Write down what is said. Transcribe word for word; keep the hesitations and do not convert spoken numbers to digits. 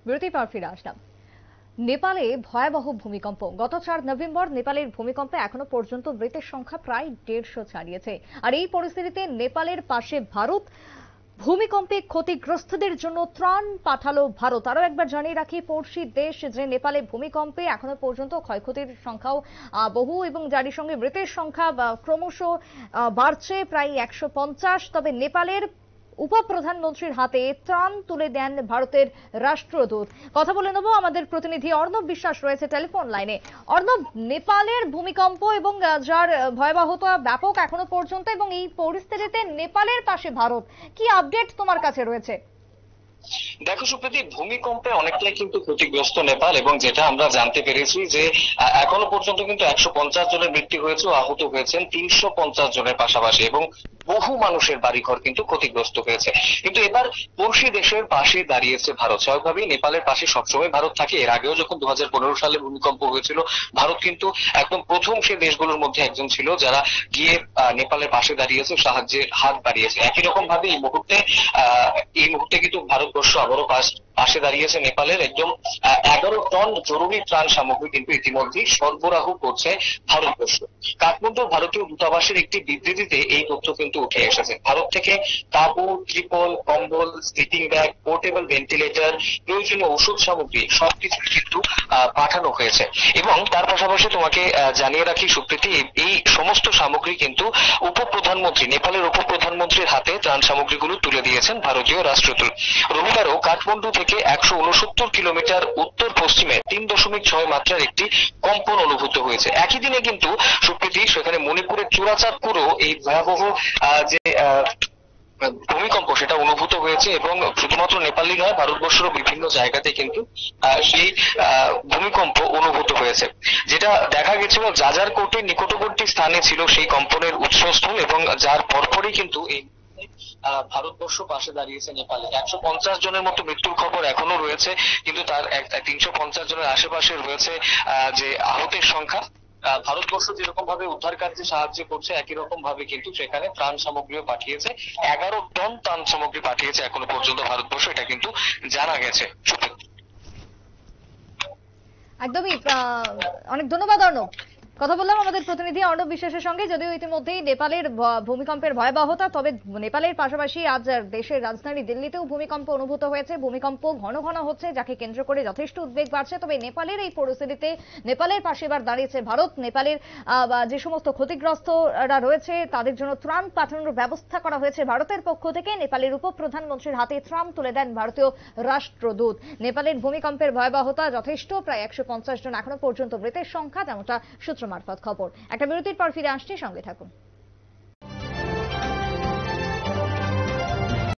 বিরতির পর ফিরে আসলাম। নেপালে ভয়াবহ ভূমিকম্প। গত চার নভেম্বর নেপালের ভূমিকম্পে এখনো পর্যন্ত মৃতের সংখ্যা প্রায় দেড়শো ছাড়িয়েছে। আর এই পরিস্থিতিতে নেপালের পাশে ভারত। ভূমিকম্পে ক্ষতিগ্রস্তদের জন্য ত্রাণ পাঠালো ভারত। আরো একবার জানিয়ে রাখি, পড়শি দেশ যে নেপালে ভূমিকম্পে এখনো পর্যন্ত ক্ষয়ক্ষতির সংখ্যাও বহু এবং যার সঙ্গে মৃতের সংখ্যা ক্রমশ বাড়ছে প্রায় একশো পঞ্চাশ। তবে নেপালের উপপ্রধানমন্ত্রীর হাতে ত্রাণ তুলে দেন ভারতের রাষ্ট্রদূত। কথা বলে নেব, আমাদের প্রতিনিধি অর্ণব বিশ্বাস রয়েছে টেলিফোন লাইনে। অর্ণব, নেপালের ভূমিকম্প এবং যার ভয়াবহতা ব্যাপক এখনো পর্যন্ত, এবং এই পরিস্থিতিতে নেপালের পাশে ভারত, কি আপডেট তোমার কাছে রয়েছে? দেখো সুপ্রীতি, ভূমিকম্পে অনেকটাই কিন্তু ক্ষতিগ্রস্ত নেপাল, এবং যেটা আমরা জানতে পেরেছি যে এখনো পর্যন্ত কিন্তু একশো পঞ্চাশ জনের মৃত্যু হয়েছে, আহত হয়েছেন তিনশো পঞ্চাশ জনের পাশাপাশি, এবং বহু মানুষের বাড়িঘর কিন্তু ক্ষতিগ্রস্ত হয়েছে। কিন্তু এবার পড়শি দেশের পাশে দাঁড়িয়েছে ভারত। স্বাভাবিকভাবেই নেপালের পাশে সবসময় ভারত থাকে। এর আগেও যখন দু হাজার পনেরো সালে ভূমিকম্প হয়েছিল, ভারত কিন্তু একদম প্রথম সে দেশগুলোর মধ্যে একজন ছিল যারা গিয়ে নেপালের পাশে দাঁড়িয়েছে, সাহায্যের হাত বাড়িয়েছে। একই রকম ভাবে এই মুহূর্তে আহ এই মুহূর্তে কিন্তু ভারতবর্ষ আবারও পাশে দাঁড়িয়েছে নেপালের। একদম এগারো টন জরুরি ত্রাণ সামগ্রী কিন্তু ইতিমধ্যেই সরবরাহ করছে ভারতবর্ষ। কাঠমান্ডুর ভারতীয় দূতাবাসের একটি বিবৃতিতে এই তথ্য কিন্তু উঠে এসেছে। ভারত থেকে তাঁবু, ত্রিপল, কম্বল, স্লিপিং ব্যাগ, পোর্টেবল ভেন্টিলেটর, প্রয়োজনীয় ওষুধ সামগ্রী সবকিছু কিন্তু পাঠানো হয়েছে। এবং তার পাশাপাশি তোমাকে জানিয়ে রাখি সুপ্রীতি, এই সমস্ত সামগ্রী কিন্তু উপপ্রধানমন্ত্রী, নেপালের উপপ্রধানমন্ত্রীর হাতে ত্রাণ সামগ্রীগুলো তুলে দিয়েছেন ভারতীয় রাষ্ট্রদূত। রবিবারও কাঠমান্ডু থেকে একশো উনসত্তর কিলোমিটার উত্তর পশ্চিমে তিন দশমিক ছয় মাত্রার একটি কম্পন অনুভূত হয়েছে। একই দিনে কিন্তু সুপ্রীতি সেখানে মণিপুরের চূড়াচাঁদপুরও এই ভয়াবহ যে ভূমিকম্প সেটা অনুভূত হয়েছে, এবং শুধুমাত্র নেপালই নয়, ভারতবর্ষের বিভিন্ন জায়গাতে কিন্তু সেই ভূমিকম্প অনুভূত হয়েছে। যেটা দেখা গেছিল জাজারকোটের নিকটবর্তী স্থানে ছিল সেই কম্পনের উৎসস্থল, এবং যার পরপরই কিন্তু এই ভারতবর্ষ পাশে দাঁড়িয়েছে নেপালে। একশো পঞ্চাশ জনের মতো মৃত্যুর খবর এখনো রয়েছে, কিন্তু তার তিনশো পঞ্চাশ জনের আশেপাশে রয়েছে যে আহতের সংখ্যা। ভারতবর্ষ যেরকম ভাবে উদ্ধার কার্যে সাহায্য করছে, একই রকম ভাবে কিন্তু সেখানে ত্রাণ সামগ্রীও পাঠিয়েছে। এগারো টন ত্রাণ সামগ্রী পাঠিয়েছে এখনো পর্যন্ত ভারতবর্ষ, এটা কিন্তু জানা গেছে। একদমই, অনেক ধন্যবাদ অর্ণব। কথা বললাম আমাদের প্রতিনিধি অর্ণব বিশ্বাসের সঙ্গে। যদিও ইতিমধ্যেই নেপালের ভূমিকম্পের ভয়াবহতা, তবে নেপালের পাশাপাশি আজ দেশের রাজধানী দিল্লিতেও ভূমিকম্প অনুভূত হয়েছে। ভূমিকম্প ঘন ঘন হচ্ছে, যাকে কেন্দ্র করে যথেষ্ট উদ্বেগ বাড়ছে। তবে নেপালের এই পরিস্থিতিতে নেপালের পাশে এবার দাঁড়িয়েছে ভারত। নেপালের যে সমস্ত ক্ষতিগ্রস্তরা রয়েছে তাদের জন্য ত্রাণ পাঠানোর ব্যবস্থা করা হয়েছে ভারতের পক্ষ থেকে। নেপালের উপপ্রধানমন্ত্রীর হাতে ত্রাণ তুলে দেন ভারতীয় রাষ্ট্রদূত। নেপালের ভূমিকম্পের ভয়াবহতা যথেষ্ট, প্রায় একশো পঞ্চাশ জন এখনো পর্যন্ত মৃতের সংখ্যা, যেমনটা সূত্র মারফত খবর। একটা বিরতির পর ফিরে আসছি, সঙ্গে থাকুন।